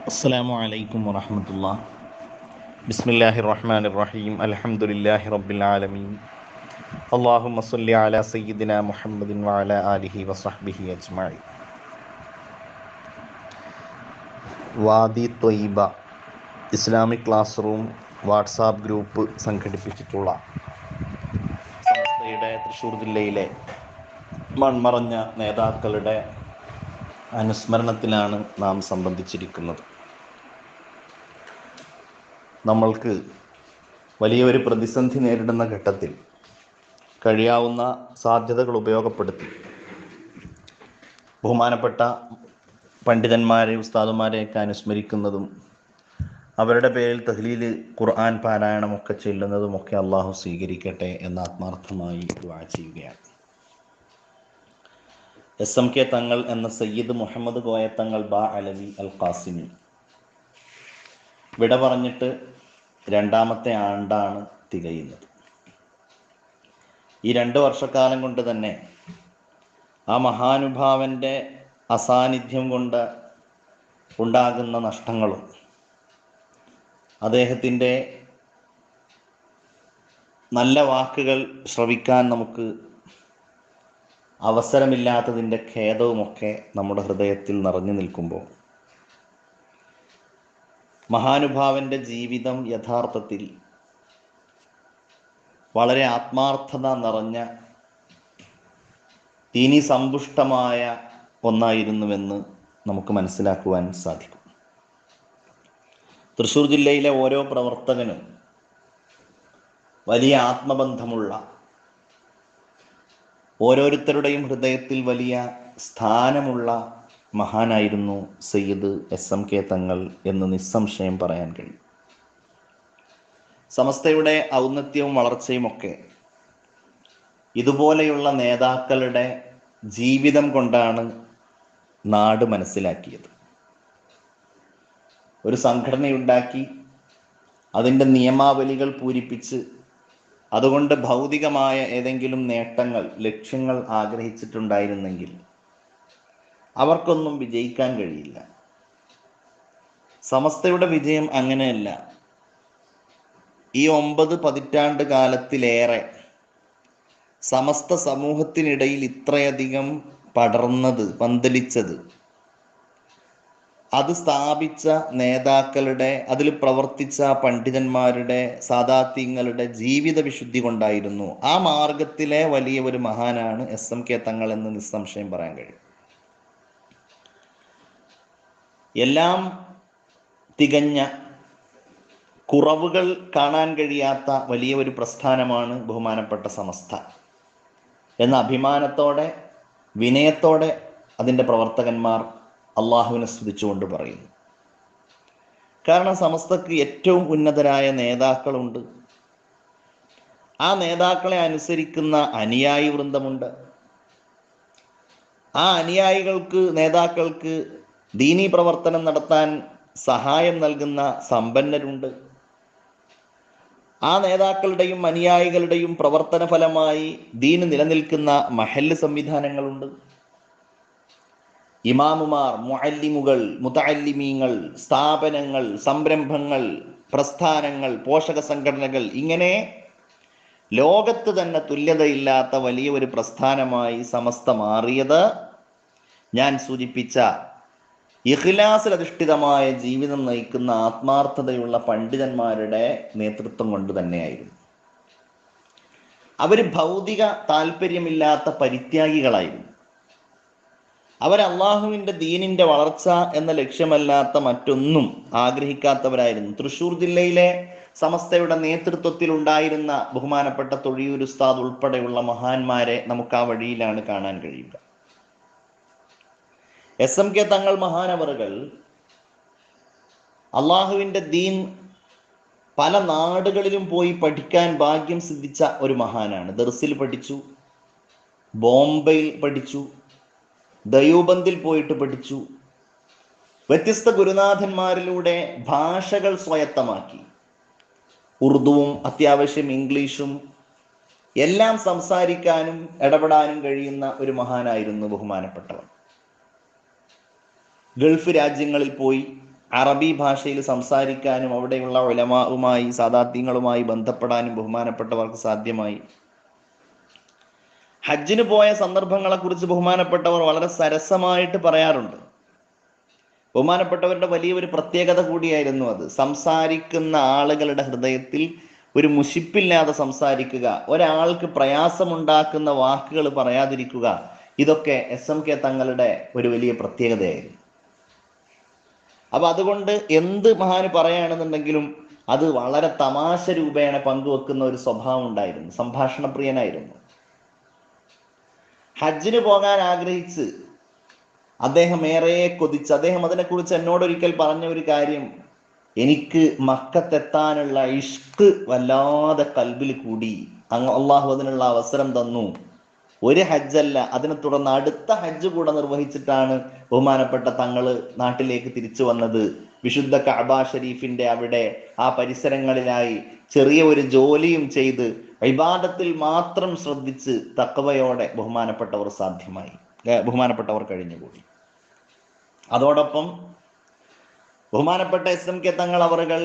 അസ്സലാമു അലൈക്കും വറഹ്മത്തുള്ളാഹി. ബിസ്മില്ലാഹിർ റഹ്മാനിർ റഹീം. അൽഹംദുലില്ലാഹി റബ്ബിൽ ആലമീൻ. അല്ലാഹുമ്മ സ്വല്ലി അലാ സയ്യിദിനാ മുഹമ്മദിൻ വഅലാ ആലിഹി വസഹ്ബിഹി അജ്മഈൻ. വാദി ത്വയ്ബ Islamic class room WhatsApp group സംഘടിപ്പിച്ചിട്ടുള്ള സംസ്ഥയുടെ തൃശ്ശൂർ ജില്ലയിലെ മൺമറഞ്ഞ നേതാക്കളുടെ അനുസ്മരണത്തിലാണ് നാം സംബന്ധിച്ചിരിക്കുന്നത്. നമ്മൾക്ക് വലിയൊരു പ്രതിസന്ധി നേരിടുന്ന ഘട്ടത്തിൽ കഴിയാവുന്ന സാധ്യതകൾ ഉപയോഗപ്പെടുത്തി ബഹുമാനപ്പെട്ട പണ്ഡിതന്മാരെ, ഉസ്താദുമാരെയൊക്കെ അനുസ്മരിക്കുന്നതും അവരുടെ പേരിൽ തഹ്ലീല്, ഖുർആൻ പാരായണമൊക്കെ ചെല്ലുന്നതുമൊക്കെ അള്ളാഹു സ്വീകരിക്കട്ടെ എന്ന് ആത്മാർത്ഥമായി ദുആ ചെയ്യുകയാണ്. SMK തങ്ങൾ എന്ന സയ്യിദ് മുഹമ്മദ് കോയത്തങ്ങൾ ബാ അലവി അൽ ഖാസിമി വിട പറഞ്ഞിട്ട് 2ാമത്തെ ആണ്ടാണ് തികയുന്നത്. ഈ 2 വർഷക്കാലം കൊണ്ട് തന്നെ ആ മഹാനുഭാവൻ്റെ അസാന്നിധ്യം കൊണ്ട് ഉണ്ടാകുന്ന നഷ്ടങ്ങളും അദ്ദേഹത്തിൻ്റെ നല്ല വാക്കുകൾ ശ്രവിക്കാൻ നമുക്ക് അവസരമില്ലാത്തതിൻ്റെ ഖേദവുമൊക്കെ നമ്മുടെ ഹൃദയത്തിൽ നിറഞ്ഞു നിൽക്കുമ്പോൾ മഹാനുഭാവൻ്റെ ജീവിതം യഥാർത്ഥത്തിൽ വളരെ ആത്മാർത്ഥത നിറഞ്ഞ ദീനി സമ്പുഷ്ടമായ ഒന്നായിരുന്നുവെന്ന് നമുക്ക് മനസ്സിലാക്കുവാൻ സാധിക്കും. തൃശ്ശൂർ ജില്ലയിലെ ഓരോ പ്രവർത്തകനും വലിയ ആത്മബന്ധമുള്ള, ഓരോരുത്തരുടെയും ഹൃദയത്തിൽ വലിയ സ്ഥാനമുള്ള മഹാനായിരുന്നു സയ്യിദ് SMK തങ്ങൾ എന്ന് നിസ്സംശയം പറയാൻ കഴിയും. സമസ്തയുടെ ഔന്നത്യവും വളർച്ചയുമൊക്കെ ഇതുപോലെയുള്ള നേതാക്കളുടെ ജീവിതം കൊണ്ടാണ് നാട് മനസ്സിലാക്കിയത്. ഒരു സംഘടനയുണ്ടാക്കി അതിൻ്റെ നിയമാവലികൾ പൂരിപ്പിച്ച് അതുകൊണ്ട് ഭൗതികമായ ഏതെങ്കിലും നേട്ടങ്ങൾ, ലക്ഷ്യങ്ങൾ ആഗ്രഹിച്ചിട്ടുണ്ടായിരുന്നെങ്കിൽ അവർക്കൊന്നും വിജയിക്കാൻ കഴിയില്ല. സമസ്തയുടെ വിജയം അങ്ങനെയല്ല. ഈ 9 പതിറ്റാണ്ട് കാലത്തിലേറെ സമസ്ത സമൂഹത്തിനിടയിൽ ഇത്രയധികം പടർന്നത്, പന്തലിച്ചത് അത് സ്ഥാപിച്ച നേതാക്കളുടെ, അതിൽ പ്രവർത്തിച്ച പണ്ഡിതന്മാരുടെ, സാദാത്യങ്ങളുടെ ജീവിത വിശുദ്ധി കൊണ്ടായിരുന്നു. ആ മാർഗത്തിലെ വലിയ ഒരു മഹാനാണ് SMK തങ്ങൾ എന്ന് നിസ്സംശയം പറയാൻ കഴിയും. എല്ലാം തികഞ്ഞ, കുറവുകൾ കാണാൻ കഴിയാത്ത വലിയ ഒരു പ്രസ്ഥാനമാണ് ബഹുമാനപ്പെട്ട സമസ്ത എന്ന അഭിമാനത്തോടെ, വിനയത്തോടെ അതിൻ്റെ പ്രവർത്തകന്മാർ അള്ളാഹുവിനെ സ്തുതിച്ചുകൊണ്ട് പറയുന്നു. കാരണം സമസ്തക്ക് ഏറ്റവും ഉന്നതരായ നേതാക്കളുണ്ട്. ആ നേതാക്കളെ അനുസരിക്കുന്ന അനുയായി വൃന്ദമുണ്ട്. ആ അനുയായികൾക്ക്, നേതാക്കൾക്ക് ദീനീ പ്രവർത്തനം നടത്താൻ സഹായം നൽകുന്ന സമ്പന്നരുണ്ട്. ആ നേതാക്കളുടെയും അനുയായികളുടെയും പ്രവർത്തന ഫലമായി ദീന് നിലനിൽക്കുന്ന മഹല്ല് സംവിധാനങ്ങളുണ്ട്. ഇമാമുമാർ, മുഅല്ലിമുകൾ, മുതഅല്ലിമീങ്ങൾ, സ്ഥാപനങ്ങൾ, സംരംഭങ്ങൾ, പ്രസ്ഥാനങ്ങൾ, പോഷക സംഘടനകൾ, ഇങ്ങനെ ലോകത്ത് തന്നെ തുല്യതയില്ലാത്ത വലിയ ഒരു പ്രസ്ഥാനമായി സമസ്ത മാറിയത് ഞാൻ സൂചിപ്പിച്ച ഇഖ്ലാസിൽ അധിഷ്ഠിതമായ ജീവിതം നയിക്കുന്ന ആത്മാർത്ഥതയുള്ള പണ്ഡിതന്മാരുടെ നേതൃത്വം കൊണ്ട് തന്നെയായിരുന്നു. അവർ ഭൗതിക താല്പര്യമില്ലാത്ത പരിത്യാഗികളായിരുന്നു. അവർ അള്ളാഹുവിൻ്റെ ദീനിൻ്റെ വളർച്ച എന്ന ലക്ഷ്യമല്ലാത്ത മറ്റൊന്നും ആഗ്രഹിക്കാത്തവരായിരുന്നു. തൃശ്ശൂർ ജില്ലയിലെ സമസ്തയുടെ നേതൃത്വത്തിൽ ഉണ്ടായിരുന്ന ബഹുമാനപ്പെട്ട തൊഴിയൂർ ഉസ്താദ് ഉൾപ്പെടെയുള്ള മഹാന്മാരെ നമുക്ക് ആ വഴിയിലാണ് കാണാൻ കഴിയുക. SMK തങ്ങൾ മഹാനവറുകൾ അള്ളാഹുവിൻ്റെ ദീൻ പല നാടുകളിലും പോയി പഠിക്കാൻ ഭാഗ്യം സിദ്ധിച്ച ഒരു മഹാനാണ്. ദർസിൽ പഠിച്ചു, ബോംബെയിൽ പഠിച്ചു, ദയൂബന്ദിൽ പോയിട്ട് പഠിച്ചു. വ്യത്യസ്ത ഗുരുനാഥന്മാരിലൂടെ ഭാഷകൾ സ്വായത്തമാക്കി. ഉറുദുവും അത്യാവശ്യം ഇംഗ്ലീഷും എല്ലാം സംസാരിക്കാനും ഇടപെടാനും കഴിയുന്ന ഒരു മഹാനായിരുന്നു ബഹുമാനപ്പെട്ടവർ. ഗൾഫ് രാജ്യങ്ങളിൽ പോയി അറബി ഭാഷയിൽ സംസാരിക്കാനും അവിടെയുള്ള ഉലമാവുമായി സാദാത്യങ്ങളുമായി ബന്ധപ്പെടാനും ബഹുമാനപ്പെട്ടവർക്ക് സാധ്യമായി. ഹജ്ജിന് പോയ സന്ദർഭങ്ങളെക്കുറിച്ച് ബഹുമാനപ്പെട്ടവർ വളരെ സരസമായിട്ട് പറയാറുണ്ട്. ബഹുമാനപ്പെട്ടവരുടെ വലിയൊരു പ്രത്യേകത കൂടിയായിരുന്നു അത്. സംസാരിക്കുന്ന ആളുകളുടെ ഹൃദയത്തിൽ ഒരു മുഷിപ്പില്ലാതെ സംസാരിക്കുക, ഒരാൾക്ക് പ്രയാസമുണ്ടാക്കുന്ന വാക്കുകൾ പറയാതിരിക്കുക, ഇതൊക്കെ SMK തങ്ങളുടെ ഒരു വലിയ പ്രത്യേകതയായിരുന്നു. അപ്പൊ അതുകൊണ്ട് എന്ത് മഹാന് പറയുകയാണെന്നുണ്ടെങ്കിലും അത് വളരെ തമാശ രൂപേണ പങ്കുവെക്കുന്ന ഒരു സ്വഭാവം ഉണ്ടായിരുന്നു. സംഭാഷണപ്രിയനായിരുന്നു. ഹജ്ജിന് പോകാൻ ആഗ്രഹിച്ച് അദ്ദേഹം ഏറെ കൊതിച്ച്, അദ്ദേഹം അതിനെക്കുറിച്ച് എന്നോടൊരിക്കൽ പറഞ്ഞ ഒരു കാര്യം, എനിക്ക് മക്കത്തെത്താനുള്ള ഇഷ്ക് വല്ലാതെ കൽബിൽ കൂടി, അള്ളാഹു അതിനുള്ള അവസരം തന്നു. ഒരു ഹജ്ജല്ല, അതിനെ തുടർന്ന് അടുത്ത ഹജ്ജ് കൂടെ നിർവഹിച്ചിട്ടാണ് ബഹുമാനപ്പെട്ട തങ്ങള് നാട്ടിലേക്ക് തിരിച്ചു വന്നത്. വിശുദ്ധ കഅബ ഷരീഫിന്റെ അവിടെ ആ പരിസരങ്ങളിലായി ചെറിയ ഒരു ജോലിയും ചെയ്ത് ഇബാദത്തിൽ മാത്രം ശ്രദ്ധിച്ച് തഖ്വയോടെ ബഹുമാനപ്പെട്ടവർ കഴിഞ്ഞുകൂടി. അതോടൊപ്പം ബഹുമാനപ്പെട്ട SMK തങ്ങൾ അവറുകൾ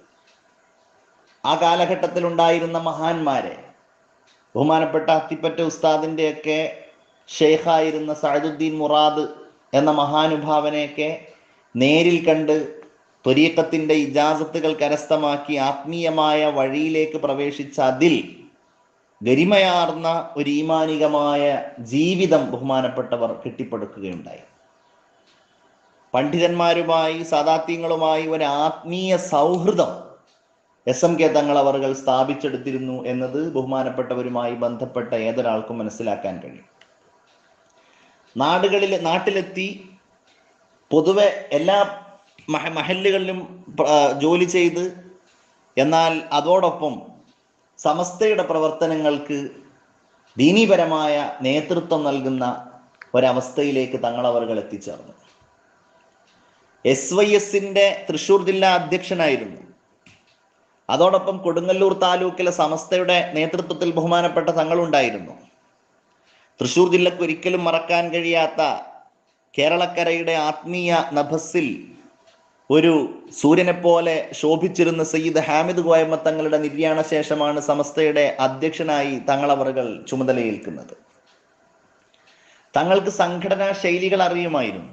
ആ കാലഘട്ടത്തിൽ ഉണ്ടായിരുന്ന മഹാന്മാരെ, ബഹുമാനപ്പെട്ട അത്തിപ്പറ്റ ഉസ്താദിൻ്റെയൊക്കെ ഷെയ്ഖായിരുന്ന സഅദുദ്ദീൻ മുറാദ് എന്ന മഹാനുഭാവനെയൊക്കെ നേരിൽ കണ്ട് ത്വരീഖത്തിന്റെ ഇജാസത്തുകൾ കരസ്ഥമാക്കി ആത്മീയമായ വഴിയിലേക്ക് പ്രവേശിച്ച അതിൽ ഗരിമയാർന്ന ഒരു ഈമാനികമായ ജീവിതം ബഹുമാനപ്പെട്ടവർ കെട്ടിപ്പടുക്കുകയുണ്ടായി. പണ്ഡിതന്മാരുമായി സാദാത്യങ്ങളുമായി ഒരു ആത്മീയ സൗഹൃദം SMK തങ്ങൾ അവറുകൾ സ്ഥാപിച്ചെടുത്തിരുന്നു എന്നത് ബഹുമാനപ്പെട്ടവരുമായി ബന്ധപ്പെട്ട ഏതൊരാൾക്കും മനസ്സിലാക്കാൻ കഴിയും. നാട്ടിലെത്തി പൊതുവെ എല്ലാ മഹല്ലുകളിലും ജോലി ചെയ്ത്, എന്നാൽ അതോടൊപ്പം സമസ്തയുടെ പ്രവർത്തനങ്ങൾക്ക് ദീനീപരമായ നേതൃത്വം നൽകുന്ന ഒരവസ്ഥയിലേക്ക് തങ്ങളവറുകൾ എത്തിച്ചേർന്നു. SYSന്റെ തൃശ്ശൂർ ജില്ലാ അധ്യക്ഷനായിരുന്നു. അതോടൊപ്പം കൊടുങ്ങല്ലൂർ താലൂക്കിലെ സമസ്തയുടെ നേതൃത്വത്തിൽ ബഹുമാനപ്പെട്ട തങ്ങളുണ്ടായിരുന്നു. തൃശ്ശൂർ ജില്ലക്ക് ഒരിക്കലും മറക്കാൻ കഴിയാത്ത കേരളക്കരയുടെ ആത്മീയ നഭസിൽ ഒരു സൂര്യനെ പോലെ ശോഭിച്ചിരുന്ന സയ്യിദ് ഹാമിദ് കോയമ്മ തങ്ങളുടെ നിര്യാണ ശേഷമാണ് സമസ്തയുടെ അധ്യക്ഷനായി തങ്ങളവറുകൾ ചുമതലയേൽക്കുന്നത്. തങ്ങൾക്ക് സംഘടനാ ശൈലികൾ അറിയുമായിരുന്നു.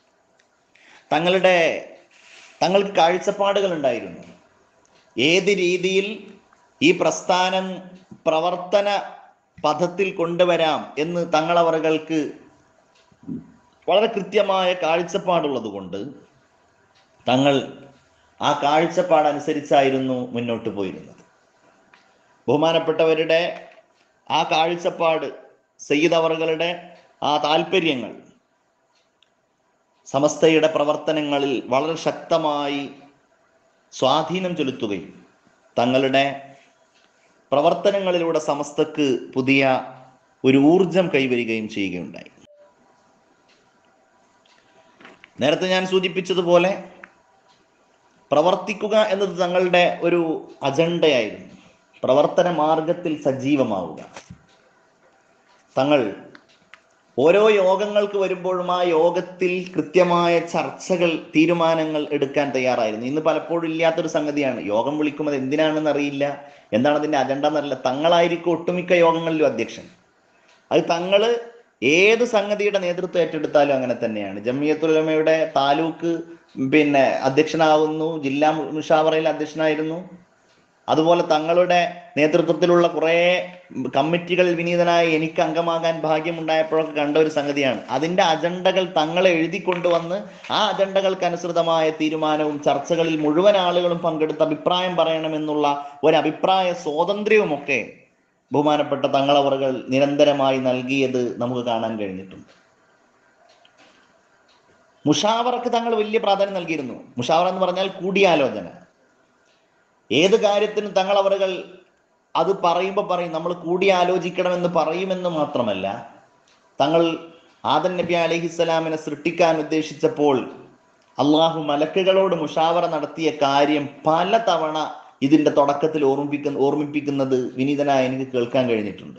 തങ്ങൾക്ക് കാഴ്ചപ്പാടുകൾ ഉണ്ടായിരുന്നു. ഏത് രീതിയിൽ ഈ പ്രസ്ഥാനം പ്രവർത്തന പഥത്തിൽ കൊണ്ടുവരാം എന്ന് തങ്ങളവറുകൾക്ക് വളരെ കൃത്യമായ കാഴ്ചപ്പാടുള്ളത് കൊണ്ട് തങ്ങൾ ആ കാഴ്ചപ്പാടനുസരിച്ചായിരുന്നു മുന്നോട്ട് പോയിരുന്നത്. ബഹുമാനപ്പെട്ടവരുടെ ആ കാഴ്ചപ്പാട്, സയ്യിദ് അവറുകളുടെ ആ താല്പര്യങ്ങൾ സമസ്തയുടെ പ്രവർത്തനങ്ങളിൽ വളരെ ശക്തമായി സ്വാധീനം ചെലുത്തുകയും തങ്ങളുടെ പ്രവർത്തനങ്ങളിലൂടെ സമസ്തക്ക് പുതിയ ഒരു ഊർജം കൈവരികയും ചെയ്യുകയുണ്ടായി. നേരത്തെ ഞാൻ സൂചിപ്പിച്ചതുപോലെ പ്രവർത്തിക്കുക എന്നത് തങ്ങളുടെ ഒരു അജണ്ടയായിരുന്നു. പ്രവർത്തന മാർഗത്തിൽ സജീവമാവുക. തങ്ങൾ ഓരോ യോഗങ്ങൾക്ക് വരുമ്പോഴും ആ യോഗത്തിൽ കൃത്യമായ ചർച്ചകൾ, തീരുമാനങ്ങൾ എടുക്കാൻ തയ്യാറായിരുന്നു. ഇന്ന് പലപ്പോഴും ഇല്ലാത്തൊരു സംഗതിയാണ്. യോഗം വിളിക്കുന്നത് എന്തിനാണെന്ന് അറിയില്ല, എന്താണ് അതിൻ്റെ അജണ്ട എന്നറിയില്ല. തങ്ങളായിരിക്കും ഒട്ടുമിക്ക യോഗങ്ങളിലും അധ്യക്ഷൻ. അത് തങ്ങള് ഏത് സംഗതിയുടെ നേതൃത്വം ഏറ്റെടുത്താലും അങ്ങനെ തന്നെയാണ്. ജമിയത്തുൽ ഉലമയുടെ താലൂക്ക് അധ്യക്ഷനാവുന്നു, ജില്ലാ മുഷാവറയിൽ അധ്യക്ഷനായിരുന്നു. അതുപോലെ തങ്ങളുടെ നേതൃത്വത്തിലുള്ള കുറേ കമ്മിറ്റികളിൽ വിനീതനായി എനിക്ക് അംഗമാകാൻ ഭാഗ്യമുണ്ടായപ്പോഴൊക്കെ കണ്ട ഒരു സംഗതിയാണ്. അതിൻ്റെ അജണ്ടകൾ തങ്ങളെ എഴുതിക്കൊണ്ടുവന്ന് ആ അജണ്ടകൾക്ക് അനുസൃതമായ തീരുമാനവും ചർച്ചകളിൽ മുഴുവൻ ആളുകളും പങ്കെടുത്ത് അഭിപ്രായം പറയണമെന്നുള്ള ഒരു അഭിപ്രായ സ്വാതന്ത്ര്യവുമൊക്കെ ബഹുമാനപ്പെട്ട തങ്ങളവറുകൾ നിരന്തരമായി നൽകിയത് നമുക്ക് കാണാൻ കഴിഞ്ഞിട്ടുണ്ട്. മുഷാവറക്ക് തങ്ങൾ വലിയ പ്രാധാന്യം നൽകിയിരുന്നു. മുഷാവറ എന്ന് പറഞ്ഞാൽ കൂടിയാലോചന. ഏത് കാര്യത്തിനും തങ്ങളവറുകൾ അത് പറയുമ്പോൾ പറയും, നമ്മൾ കൂടിയാലോചിക്കണമെന്ന് പറയുമെന്ന് മാത്രമല്ല, തങ്ങൾ ആദം നബി അലൈഹിസ്സലാമിനെ സൃഷ്ടിക്കാൻ ഉദ്ദേശിച്ചപ്പോൾ അള്ളാഹു മലക്കുകളോട് മുഷാവറ നടത്തിയ കാര്യം പല തവണ ഇതിൻ്റെ തുടക്കത്തിൽ ഓർമ്മിപ്പിക്കുന്നത് വിനീതനായി എനിക്ക് കേൾക്കാൻ കഴിഞ്ഞിട്ടുണ്ട്.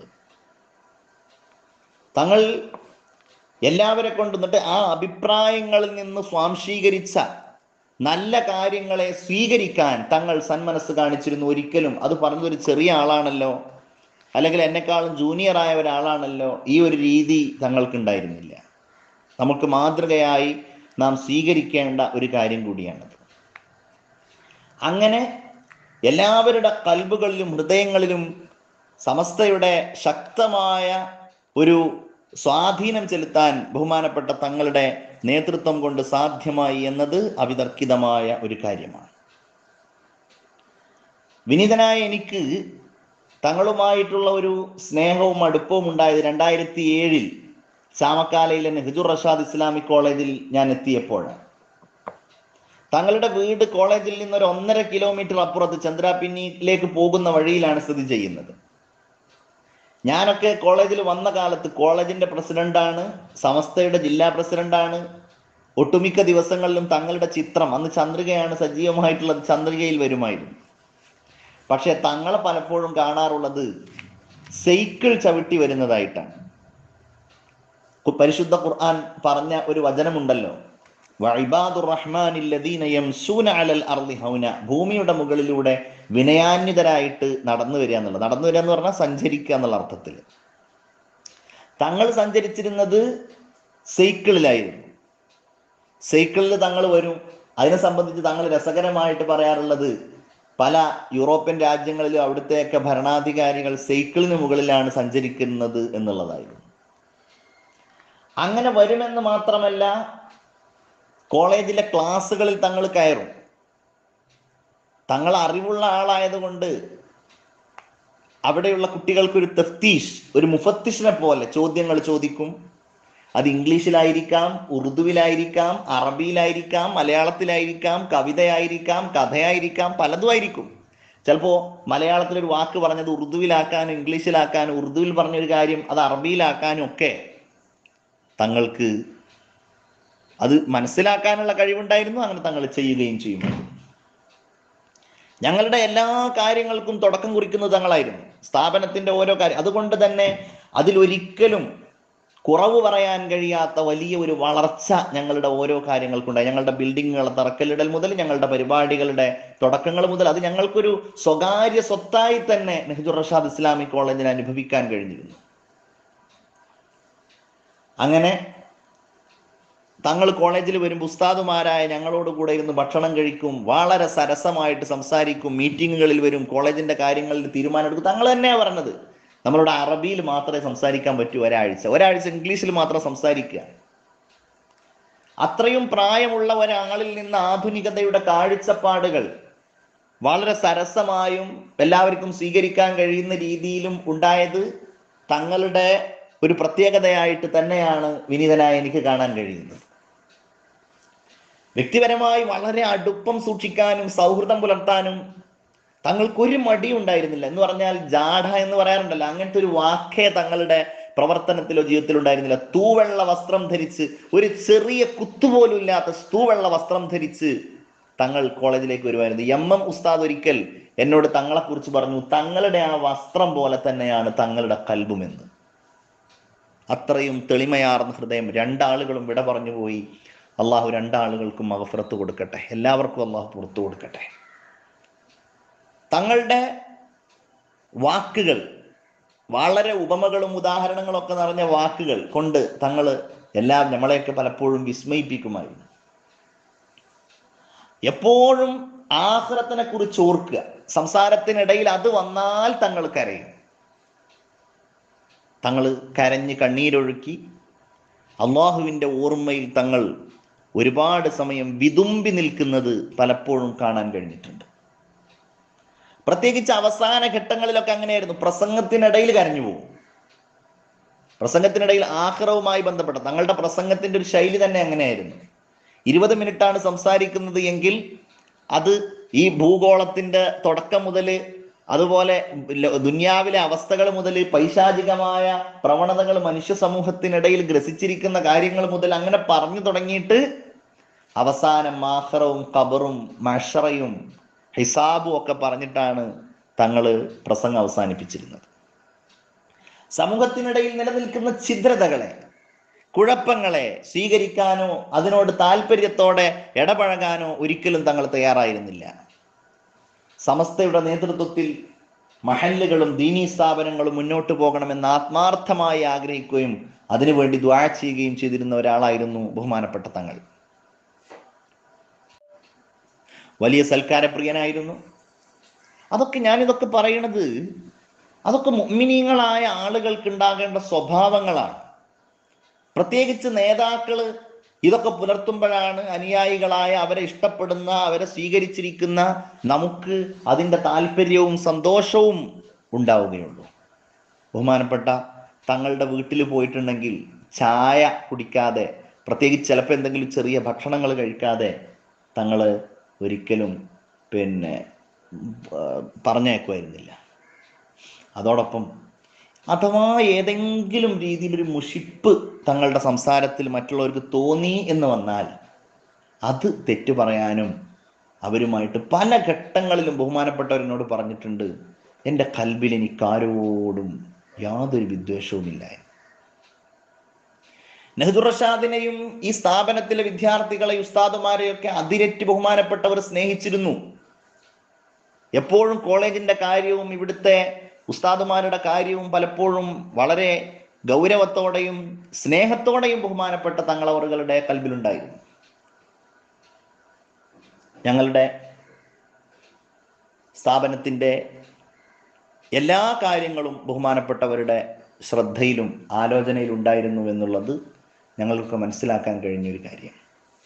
തങ്ങൾ എല്ലാവരെ കൊണ്ടുവന്നിട്ട് ആ അഭിപ്രായങ്ങളിൽ നിന്ന് സ്വാംശീകരിച്ച നല്ല കാര്യങ്ങളെ സ്വീകരിക്കാൻ തങ്ങൾ സന്മനസ് കാണിച്ചിരുന്നു. ഒരിക്കലും അത് പറഞ്ഞതൊരു ചെറിയ ആളാണല്ലോ, അല്ലെങ്കിൽ എന്നെക്കാളും ജൂനിയറായ ഒരാളാണല്ലോ, ഈ ഒരു രീതി തങ്ങൾക്കുണ്ടായിരുന്നില്ല. നമുക്ക് മാതൃകയായി നാം സ്വീകരിക്കേണ്ട ഒരു കാര്യം കൂടിയാണത്. അങ്ങനെ എല്ലാവരുടെ കൽബുകളിലും ഹൃദയങ്ങളിലും സമസ്തയുടെ ശക്തമായ ഒരു സ്വാധീനം ചെലുത്താൻ ബഹുമാനപ്പെട്ട തങ്ങളുടെ നേതൃത്വം കൊണ്ട് സാധ്യമായി എന്നത് അവിതർക്കിതമായ ഒരു കാര്യമാണ്. വിനീതനായ എനിക്ക് തങ്ങളുമായിട്ടുള്ള ഒരു സ്നേഹവും അടുപ്പവും ഉണ്ടായത് 2007 ചാമക്കാലയിലെ നെഹ്ജുർ റഷാദ് ഇസ്ലാമിക് കോളേജിൽ ഞാൻ എത്തിയപ്പോഴാണ്. തങ്ങളുടെ വീട് കോളേജിൽ നിന്നൊരു 1.5 കിലോമീറ്റർ അപ്പുറത്ത് ചന്ദ്രാപിന്നിയിലേക്ക് പോകുന്ന വഴിയിലാണ് സ്ഥിതി ചെയ്യുന്നത്. ഞാനൊക്കെ കോളേജിൽ വന്ന കാലത്ത് കോളേജിന്റെ പ്രസിഡന്റാണ്, സമസ്തയുടെ ജില്ലാ പ്രസിഡന്റാണ്. ഒട്ടുമിക്ക ദിവസങ്ങളിലും തങ്ങളുടെ ചിത്രം, അന്ന് ചന്ദ്രികയാണ് സജീവമായിട്ടുള്ളത്, ചന്ദ്രികയിൽ വരുമായിരുന്നു. പക്ഷെ തങ്ങളെ പലപ്പോഴും കാണാറുള്ളത് സൈക്കിൾ ചവിട്ടി വരുന്നതായിട്ടാണ്. പരിശുദ്ധ ഖുർആൻ പറഞ്ഞ ഒരു വചനമുണ്ടല്ലോ, വഇബാദുർ റഹ്മാനില്ലദീന യംശൂന അലൽ അർളി ഹൗന, ഭൂമിയുടെ മുകളിലൂടെ വിനയാന്വിതരായിട്ട് നടന്നു വരിക എന്നുള്ളത്. നടന്നു വരിക എന്ന് പറഞ്ഞാൽ സഞ്ചരിക്കുക എന്നുള്ള അർത്ഥത്തിൽ. തങ്ങൾ സഞ്ചരിച്ചിരുന്നത് സൈക്കിളിലായിരുന്നു. സൈക്കിളിൽ തങ്ങൾ വരും. അതിനെ സംബന്ധിച്ച് തങ്ങൾ രസകരമായിട്ട് പറയാറുള്ളത്, പല യൂറോപ്യൻ രാജ്യങ്ങളിലും അവിടുത്തെയൊക്കെ ഭരണാധികാരികൾ സൈക്കിളിന് മുകളിലാണ് സഞ്ചരിക്കുന്നത് എന്നുള്ളതായിരുന്നു. അങ്ങനെ വരുമെന്ന് മാത്രമല്ല, കോളേജിലെ ക്ലാസ്സുകളിൽ തങ്ങൾ കയറും. തങ്ങൾ അറിവുള്ള ആളായതുകൊണ്ട് അവിടെയുള്ള കുട്ടികൾക്കൊരു തഫ്തീഷ്, ഒരു മുഫത്തിഷിനെ പോലെ ചോദ്യങ്ങൾ ചോദിക്കും. അത് ഇംഗ്ലീഷിലായിരിക്കാം, ഉറുദുവിലായിരിക്കാം, അറബിയിലായിരിക്കാം, മലയാളത്തിലായിരിക്കാം, കവിതയായിരിക്കാം, കഥയായിരിക്കാം, പലതും ആയിരിക്കും. ചിലപ്പോൾ മലയാളത്തിലൊരു വാക്ക് പറഞ്ഞത് ഉറുദുവിലാക്കാനും ഇംഗ്ലീഷിലാക്കാനും, ഉറുദുവിൽ പറഞ്ഞൊരു കാര്യം അത് അറബിയിലാക്കാനും ഒക്കെ തങ്ങൾക്ക് അത് മനസ്സിലാക്കാനുള്ള കഴിവുണ്ടായിരുന്നു. അങ്ങനെ തങ്ങൾ ചെയ്യുകയും ചെയ്യും. ഞങ്ങളുടെ എല്ലാ കാര്യങ്ങൾക്കും തുടക്കം കുറിക്കുന്നത് തങ്ങളായിരുന്നു, സ്ഥാപനത്തിന്റെ ഓരോ കാര്യം. അതുകൊണ്ട് തന്നെ അതിലൊരിക്കലും കുറവ് പറയാൻ കഴിയാത്ത വലിയ ഒരു വളർച്ച ഞങ്ങളുടെ ഓരോ കാര്യങ്ങൾക്കുണ്ടായി. ഞങ്ങളുടെ ബിൽഡിങ്ങുകളെ തറക്കല്ലിടൽ മുതൽ ഞങ്ങളുടെ പരിപാടികളുടെ തുടക്കങ്ങൾ മുതൽ അത് ഞങ്ങൾക്കൊരു സ്വകാര്യ സ്വത്തായി തന്നെ നെഹ്ജുർ റഷാദ് ഇസ്ലാമിക് കോളേജിൽ അനുഭവിക്കാൻ കഴിഞ്ഞിരുന്നു. അങ്ങനെ തങ്ങൾ കോളേജിൽ വരുമ്പോൾ ഉസ്താദുമാരായ ഞങ്ങളോട് കൂടെ ഇരുന്ന് ഭക്ഷണം കഴിക്കും, വളരെ സരസമായിട്ട് സംസാരിക്കും, മീറ്റിങ്ങുകളിൽ വരും, കോളേജിന്റെ കാര്യങ്ങളിൽ തീരുമാനമെടുക്കും. തങ്ങൾ തന്നെയാണ് പറഞ്ഞത്, നമ്മളോട് അറബിയിൽ മാത്രമേ സംസാരിക്കാൻ പറ്റൂ, ഒരാഴ്ച ഇംഗ്ലീഷിൽ മാത്രം സംസാരിക്കുക. അത്രയും പ്രായമുള്ള ഒരാളിൽ നിന്ന് ആധുനികതയുടെ കാഴ്ചപ്പാടുകൾ വളരെ സരസമായും എല്ലാവർക്കും സ്വീകരിക്കാൻ കഴിയുന്ന രീതിയിലും ഉണ്ടായത് തങ്ങളുടെ ഒരു പ്രത്യേകതയായിട്ട് തന്നെയാണ് വിനീതനായി എനിക്ക് കാണാൻ കഴിയുന്നത്. വ്യക്തിപരമായി വളരെ അടുപ്പം സൂക്ഷിക്കാനും സൗഹൃദം പുലർത്താനും തങ്ങൾക്കൊരു മടി ഉണ്ടായിരുന്നില്ല. എന്ന് പറഞ്ഞാൽ ജാഢ എന്ന് പറയാറുണ്ടല്ലോ, അങ്ങനത്തെ ഒരു വാക്കേ തങ്ങളുടെ പ്രവർത്തനത്തിലോ ജീവിതത്തിലോ ഉണ്ടായിരുന്നില്ല. തൂവെള്ള വസ്ത്രം ധരിച്ച്, ഒരു ചെറിയ കുത്തുപോലും ഇല്ലാത്ത തൂവെള്ള വസ്ത്രം ധരിച്ച് തങ്ങൾ കോളേജിലേക്ക് വരുമായിരുന്നു. എം ഉസ്താദ് ഒരിക്കൽ എന്നോട് തങ്ങളെക്കുറിച്ച് പറഞ്ഞു, തങ്ങളുടെ ആ വസ്ത്രം പോലെ തന്നെയാണ് തങ്ങളുടെ കൽബുമെന്ന്. അത്രയും തെളിമയാർന്ന ഹൃദയം. 2 ആളുകളും വിട പറഞ്ഞു പോയി. അള്ളാഹു 2 ആളുകൾക്കും മഗ്ഫിറത്ത് കൊടുക്കട്ടെ, എല്ലാവർക്കും അള്ളാഹു പുറത്തു കൊടുക്കട്ടെ. തങ്ങളുടെ വാക്കുകൾ, വളരെ ഉപമകളും ഉദാഹരണങ്ങളും ഒക്കെ നിറഞ്ഞ വാക്കുകൾ കൊണ്ട് തങ്ങൾ എല്ലാം നമ്മളെയൊക്കെ പലപ്പോഴും വിസ്മയിപ്പിക്കുമായിരുന്നു. എപ്പോഴും ആഖിറത്തിനെ കുറിച്ച് ഓർക്കുക. സംസാരത്തിനിടയിൽ അത് വന്നാൽ തങ്ങൾ കരയും. തങ്ങൾ കരഞ്ഞ് കണ്ണീരൊഴുക്കി അള്ളാഹുവിൻ്റെ ഓർമ്മയിൽ തങ്ങൾ ഒരുപാട് സമയം വിതുമ്പി നിൽക്കുന്നത് പലപ്പോഴും കാണാൻ കഴിഞ്ഞിട്ടുണ്ട്. പ്രത്യേകിച്ച് അവസാന ഘട്ടങ്ങളിലൊക്കെ അങ്ങനെയായിരുന്നു. പ്രസംഗത്തിനിടയിൽ കരഞ്ഞു പോകും. പ്രസംഗത്തിനിടയിൽ ആഖിറവുമായി ബന്ധപ്പെട്ട തങ്ങളുടെ പ്രസംഗത്തിന്റെ ഒരു ശൈലി തന്നെ അങ്ങനെയായിരുന്നു. 20 മിനിറ്റാണ് സംസാരിക്കുന്നത് എങ്കിൽ അത് ഈ ഭൂഗോളത്തിന്റെ തുടക്കം മുതൽ, അതുപോലെ ദുനിയാവിലെ അവസ്ഥകൾ മുതൽ, പൈശാചികമായ പ്രവണതകൾ മനുഷ്യ സമൂഹത്തിനിടയിൽ ഗ്രസിച്ചിരിക്കുന്ന കാര്യങ്ങൾ മുതൽ അങ്ങനെ പറഞ്ഞു തുടങ്ങിയിട്ട് അവസാനം ആഖിറവും ഖബറും മഹ്ശറയും ഹിസാബും ഒക്കെ പറഞ്ഞിട്ടാണ് തങ്ങൾ പ്രസംഗം അവസാനിപ്പിച്ചിരുന്നത്. സമൂഹത്തിനിടയിൽ നിലനിൽക്കുന്ന ഛിദ്രതകളെ, കുഴപ്പങ്ങളെ സ്വീകരിക്കാനോ അതിനോട് താല്പര്യത്തോടെ ഇടപഴകാനോ ഒരിക്കലും തങ്ങൾ തയ്യാറായിരുന്നില്ല. സമസ്തയുടെ നേതൃത്വത്തിൽ മഹല്ലുകളും ദീനീ സ്ഥാപനങ്ങളും മുന്നോട്ട് പോകണമെന്ന് ആത്മാർത്ഥമായി ആഗ്രഹിക്കുകയും അതിനുവേണ്ടി ദുആ ചെയ്യുകയും ചെയ്തിരുന്ന ഒരാളായിരുന്നു ബഹുമാനപ്പെട്ട തങ്ങൾ. വലിയ സൽക്കാരപ്രിയനായിരുന്നു. ഞാനിതൊക്കെ പറയണത് അതൊക്കെ മുഅ്മിനീങ്ങളായ ആളുകൾക്ക് ഉണ്ടാകേണ്ട സ്വഭാവങ്ങളാണ്. പ്രത്യേകിച്ച് നേതാക്കള് ഇതൊക്കെ പുലർത്തുമ്പോഴാണ് അനുയായികളായ, അവരെ ഇഷ്ടപ്പെടുന്ന, അവരെ സ്വീകരിച്ചിരിക്കുന്ന നമുക്ക് അതിൻ്റെ താല്പര്യവും സന്തോഷവും ഉണ്ടാവുകയുള്ളൂ. ബഹുമാനപ്പെട്ട തങ്ങളുടെ വീട്ടിൽ പോയിട്ടുണ്ടെങ്കിൽ ചായ കുടിക്കാതെ, പ്രത്യേകിച്ച് ചിലപ്പോൾ എന്തെങ്കിലും ചെറിയ ഭക്ഷണങ്ങൾ കഴിക്കാതെ തങ്ങൾ ഒരിക്കലും പറഞ്ഞേക്കുമായിരുന്നില്ല. അതോടൊപ്പം അഥവാ ഏതെങ്കിലും രീതിയിലൊരു മുഷിപ്പ് തങ്ങളുടെ സംസാരത്തിൽ മറ്റുള്ളവർക്ക് തോന്നി എന്ന് വന്നാൽ അത് തെറ്റു പറയാനും അവരുമായിട്ട് പല ഘട്ടങ്ങളിലും ബഹുമാനപ്പെട്ടവരെന്നോട് പറഞ്ഞിട്ടുണ്ട്, എൻ്റെ ഖൽബിൽ എനിക്കാരോടും യാതൊരു വിദ്വേഷവുമില്ല. നെഹ്ദുർ റഷാദിനെയും ഈ സ്ഥാപനത്തിലെ വിദ്യാർത്ഥികളെ, ഉസ്താദുമാരെയൊക്കെ അതിരറ്റ് ബഹുമാനപ്പെട്ടവർ സ്നേഹിച്ചിരുന്നു. എപ്പോഴും കോളേജിന്റെ കാര്യവും ഇവിടുത്തെ ഉസ്താദുമാരുടെ കാര്യവും പലപ്പോഴും വളരെ ഗൗരവത്തോടെയും സ്നേഹത്തോടെയും ബഹുമാനപ്പെട്ട തങ്ങളവറുകളുടെ കൽബിലുണ്ടായിരുന്നു. ഞങ്ങളുടെ സ്ഥാപനത്തിൻ്റെ എല്ലാ കാര്യങ്ങളും ബഹുമാനപ്പെട്ടവരുടെ ശ്രദ്ധയിലും ആലോചനയിലും ഉണ്ടായിരുന്നു എന്നുള്ളത് ഞങ്ങൾക്ക് മനസ്സിലാക്കാൻ കഴിഞ്ഞൊരു കാര്യം.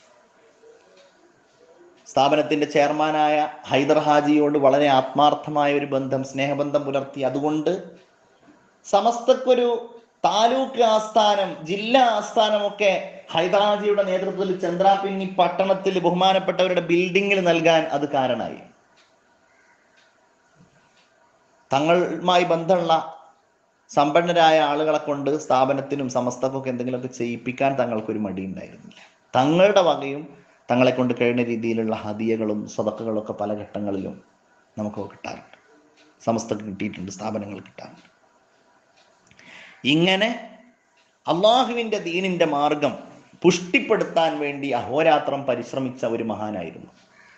സ്ഥാപനത്തിൻ്റെ ചെയർമാനായ ഹൈദർ ഹാജിയോട് വളരെ ആത്മാർത്ഥമായ ഒരു ബന്ധം, സ്നേഹബന്ധം പുലർത്തി. അതുകൊണ്ട് സമസ്തക്കൊരു താലൂക്ക് ആസ്ഥാനം, ജില്ലാ ആസ്ഥാനമൊക്കെ ഹൈദർ ഹാജിയുടെ നേതൃത്വത്തിൽ ചന്ദ്രാപിന്നി പട്ടണത്തിൽ ബഹുമാനപ്പെട്ടവരുടെ ബിൽഡിങ്ങിൽ നൽകാൻ അത് കാരണമായി. തങ്ങളുമായി ബന്ധമുള്ള സമ്പന്നരായ ആളുകളെ കൊണ്ട് സ്ഥാപനത്തിനും സമസ്തക്കൊക്കെ എന്തെങ്കിലുമൊക്കെ ചെയ്യിപ്പിക്കാൻ തങ്ങൾക്കൊരു മടിയുണ്ടായിരുന്നില്ല. തങ്ങളുടെ വകയും തങ്ങളെ കൊണ്ട് കഴിയുന്ന രീതിയിലുള്ള ഹദിയകളും സദഖകളും ഒക്കെ പല ഘട്ടങ്ങളിലും നമുക്കൊക്കെ കിട്ടാറുണ്ട്. സമസ്തക്ക് കിട്ടിയിട്ടുണ്ട്, സ്ഥാപനങ്ങൾ കിട്ടാറുണ്ട്. ഇങ്ങനെ അള്ളാഹുവിൻ്റെ ദീനിൻ്റെ മാർഗം പുഷ്ടിപ്പെടുത്താൻ വേണ്ടി അഹോരാത്രം പരിശ്രമിച്ച ഒരു മഹാനായിരുന്നു.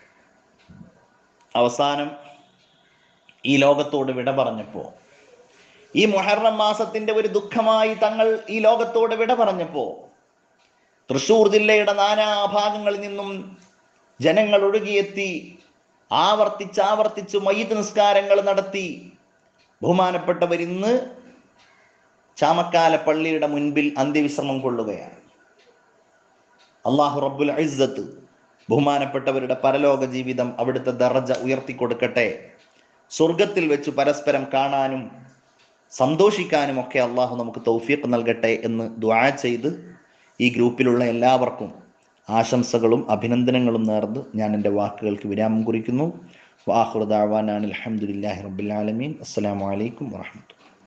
അവസാനം ഈ ലോകത്തോട് വിട പറഞ്ഞപ്പോൾ, ഈ മുഹറം മാസത്തിന്റെ ഒരു ദുഃഖമായി തങ്ങൾ ഈ ലോകത്തോട് വിട പറഞ്ഞപ്പോൾ, തൃശ്ശൂർ ജില്ലയുടെ നാനാഭാഗങ്ങളിൽ നിന്നും ജനങ്ങൾ ഒഴുകിയെത്തി ആവർത്തിച്ച് മയ്യിത്ത് നിസ്കാരങ്ങൾ നടത്തി. ബഹുമാനപ്പെട്ടവർ ഇന്ന് ചാമക്കാല പള്ളിയുടെ മുൻപിൽ അന്ത്യവിശ്രമം കൊള്ളുകയാണ്. അല്ലാഹു റബ്ബുൽ ഇസ്സത്ത് ബഹുമാനപ്പെട്ടവരുടെ പരലോക ജീവിതം, അവിടുത്തെ ദറജ ഉയർത്തിക്കൊടുക്കട്ടെ. സ്വർഗത്തിൽ വെച്ച് പരസ്പരം കാണാനും സന്തോഷിക്കാനും ഒക്കെ അള്ളാഹു നമുക്ക് തൗഫീഖ് നൽകട്ടെ എന്ന് ദുആ ചെയ്ത് ഈ ഗ്രൂപ്പിലുള്ള എല്ലാവർക്കും ആശംസകളും അഭിനന്ദനങ്ങളും നേർന്ന് ഞാൻ എൻ്റെ വാക്കുകൾക്ക് വിരാമം കുറിക്കുന്നു. വആഖിറു ദഅ്വാനാ അൽഹംദുലില്ലാഹി റബ്ബിൽ ആലമീൻ. അസ്സലാമു അലൈക്കും വറഹ്മത്തുള്ളാഹി.